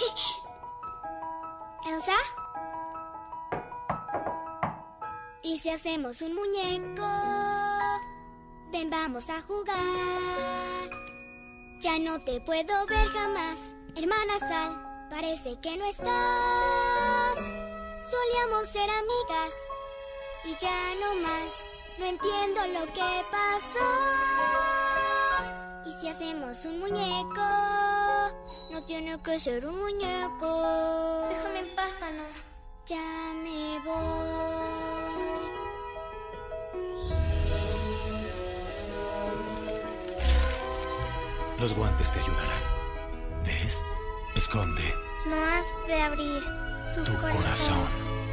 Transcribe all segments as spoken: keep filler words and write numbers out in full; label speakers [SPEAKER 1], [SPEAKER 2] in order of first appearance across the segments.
[SPEAKER 1] ¿Elsa? ¿Y si hacemos un muñeco? Ven, vamos a jugar. Ya no te puedo ver jamás, hermana Sal, parece que no estás. Solíamos ser amigas y ya no más. No entiendo lo que pasó. ¿Y si hacemos un muñeco? No tiene que ser un muñeco.
[SPEAKER 2] Déjame en paz, Ana.
[SPEAKER 1] Ya me voy.
[SPEAKER 3] Los guantes te ayudarán. ¿Ves? Esconde
[SPEAKER 2] No has de abrir tu,
[SPEAKER 3] tu
[SPEAKER 2] corazón.
[SPEAKER 3] corazón.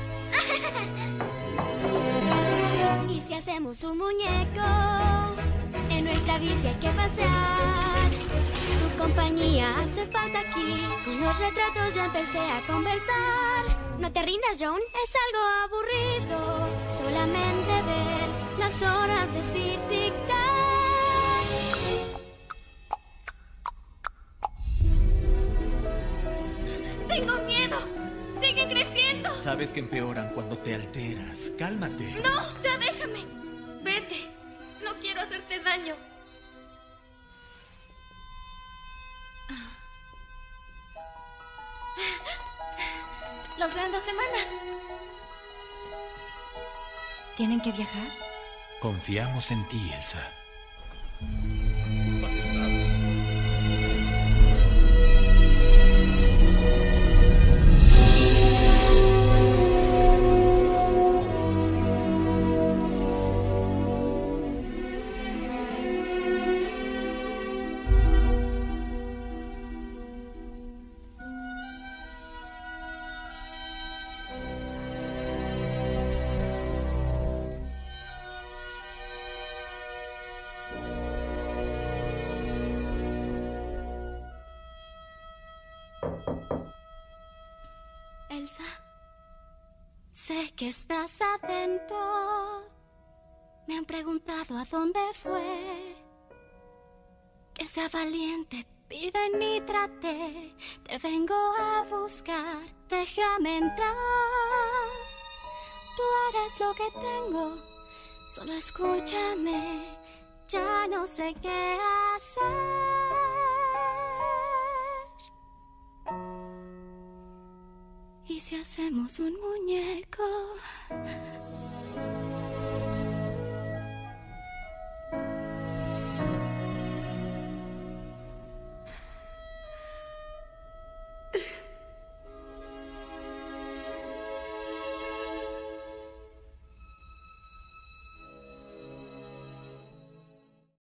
[SPEAKER 1] ¿Y si hacemos un muñeco? En nuestra bici hay que pasear. Tu compañía hace falta aquí. Con los retratos yo empecé a conversar. No te rindas, John, es algo aburrido. Solamente ver las horas decir tic-tac.
[SPEAKER 2] ¡Tengo miedo! ¡Sigue creciendo!
[SPEAKER 3] Sabes que empeoran cuando te alteras. Cálmate.
[SPEAKER 2] ¡No! ¡Ya déjame! ¡Vete! No quiero hacerte daño. Los veo en dos semanas.
[SPEAKER 4] ¿Tienen que viajar?
[SPEAKER 3] Confiamos en ti, Elsa.
[SPEAKER 1] Elsa, sé que estás adentro. Me han preguntado a dónde fue. Que sea valiente, pide ni trate. Te vengo a buscar, déjame entrar. Tú eres lo que tengo, solo escúchame. Ya no sé qué hacer. ¿Y si hacemos un muñeco?